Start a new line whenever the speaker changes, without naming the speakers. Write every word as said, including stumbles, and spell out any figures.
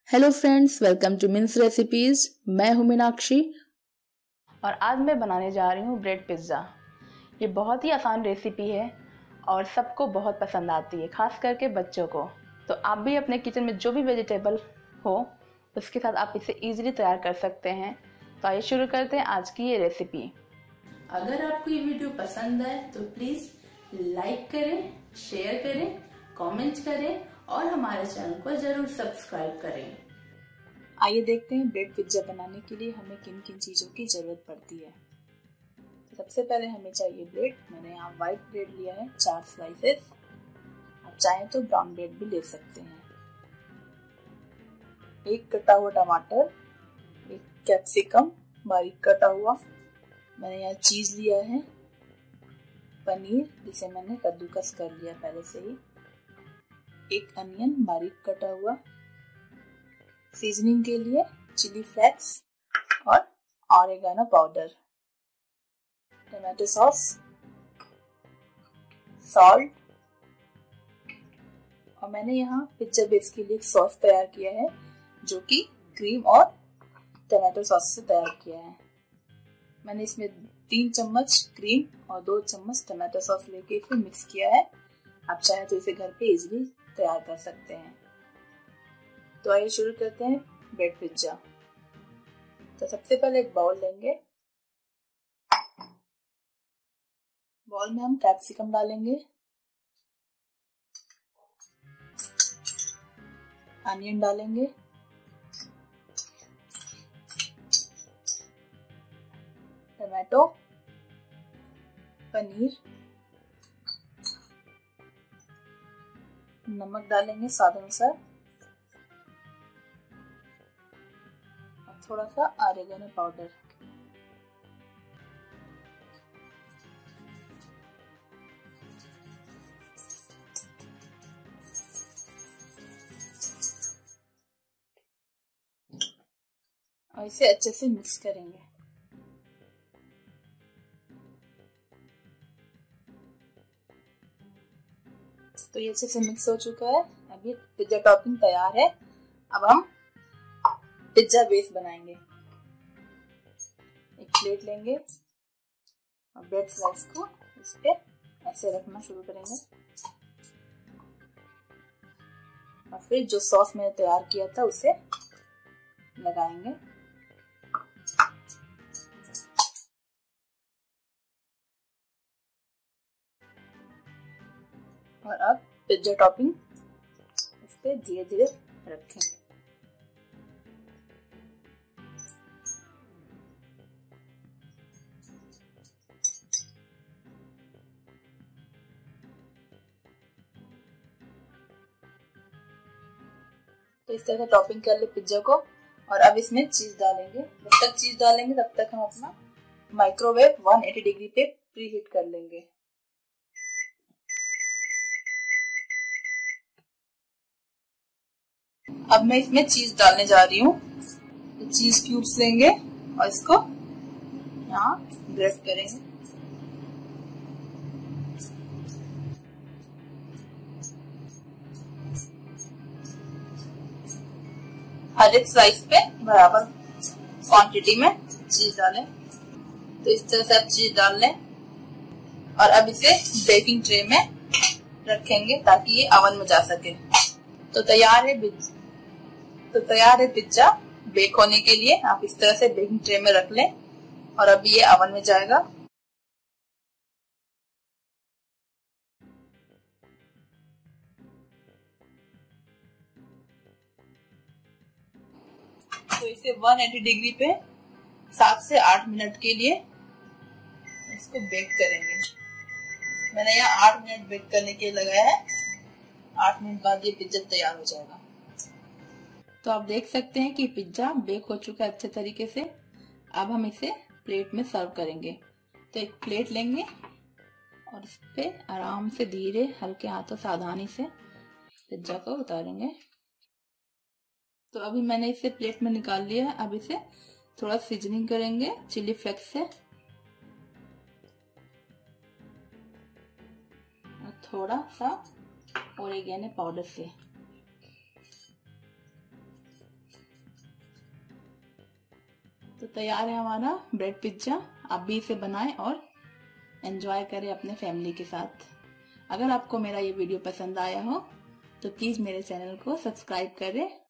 Hello friends, welcome to Min's recipes. मैं हूं मीनाक्षी और आज मैं बनाने जा रही हूं ब्रेड पिज़्ज़ा। ये बहुत ही आसान रेसिपी है और सबको बहुत पसंद आती है, खास करके बच्चों को। तो आप भी अपने किचन में जो भी वेजिटेबल हो उसके साथ आप इसे इजीली तैयार कर सकते हैं। तो आइए शुरू करते हैं आज की ये रेसिपी। अगर आपको ये वीडियो पसंद आए तो प्लीज़ लाइक करें, शेयर करें, कमेंट करें और हमारे चैनल को जरूर सब्सक्राइब करें। आइए देखते हैं ब्रेड पिज्जा बनाने के लिए हमें किन किन चीज़ों की ज़रूरत पड़ती है। तो सबसे पहले हमें चाहिए ब्रेड। मैंने यहाँ वाइट ब्रेड लिया है, चार स्लाइसेस। आप चाहें तो ब्राउन ब्रेड भी ले सकते हैं। एक कटा हुआ टमाटर, एक कैप्सिकम बारीक कटा हुआ, मैंने यहाँ चीज़ लिया है, पनीर जिसे मैंने कद्दूकस कर लिया पहले से ही, एक अनियन बारीक कटा हुआ, सीजनिंग के लिए चिली फ्लेक्स और oregano powder, tomato sauce, salt, और मैंने यहाँ पिज्जा बेस के लिए एक सॉस तैयार किया है जो कि क्रीम और टमाटो सॉस से तैयार किया है। मैंने इसमें तीन चम्मच क्रीम और दो चम्मच टमाटो सॉस लेके इसे मिक्स किया है। आप चाहे तो इसे घर पे इजीली तैयार कर सकते हैं। तो आइए शुरू करते हैं ब्रेड पिज्जा। तो सबसे पहले एक बाउल लेंगे। बाउल में हम कैप्सिकम डालेंगे, अनियन डालेंगे, टमाटो, पनीर, नमक डालेंगे स्वाद अनुसार और थोड़ा सा ऑरिगेनो पाउडर। और इसे अच्छे से मिक्स करेंगे। तो ये अच्छे से मिक्स हो चुका है। अब ये पिज्जा टॉपिंग तैयार है। अब हम पिज्जा बेस बनाएंगे। एक प्लेट लेंगे और ब्रेड स्लाइस को इस पे ऐसे रखना शुरू करेंगे और फिर जो सॉस मैंने तैयार किया था उसे लगाएंगे। और अब पिज्जा टॉपिंग इस पे धीरे धीरे रखेंगे। तो इस तरह से टॉपिंग कर ले पिज्जा को। और अब इसमें चीज डालेंगे। जब तक चीज डालेंगे तब तक हम अपना माइक्रोवेव एक सौ अस्सी डिग्री पे प्री हीट कर लेंगे। अब मैं इसमें चीज डालने जा रही हूँ। तो चीज क्यूब्स लेंगे और इसको यहाँ ग्रेट करेंगे। हर एक स्लाइस पे बराबर क्वांटिटी में चीज डालें। तो इस तरह से आप चीज डाल लें और अब इसे बेकिंग ट्रे में रखेंगे ताकि ये ओवन में जा सके। तो तैयार है तो तैयार है पिज्जा बेक होने के लिए। आप इस तरह से बेकिंग ट्रे में रख लें और अभी ये ओवन में जाएगा। तो इसे एक सौ अस्सी डिग्री पे सात से आठ मिनट के लिए इसको बेक करेंगे। मैंने यहाँ आठ मिनट बेक करने के लिए लगाया है। आठ मिनट बाद ये पिज्जा तैयार हो जाएगा। तो आप देख सकते हैं कि पिज्जा बेक हो चुका है अच्छे तरीके से। अब हम इसे प्लेट में सर्व करेंगे। तो एक प्लेट लेंगे और इस पे आराम से धीरे हल्के हाथों सावधानी से पिज्जा को उतारेंगे। तो अभी मैंने इसे प्लेट में निकाल लिया है। अब इसे थोड़ा सीजनिंग करेंगे चिली फ्लेक्स से और थोड़ा सा ऑरिगेनो पाउडर से। तो तैयार है हमारा ब्रेड पिज्जा। आप भी इसे बनाएं और एंजॉय करें अपने फैमिली के साथ। अगर आपको मेरा ये वीडियो पसंद आया हो तो प्लीज मेरे चैनल को सब्सक्राइब करें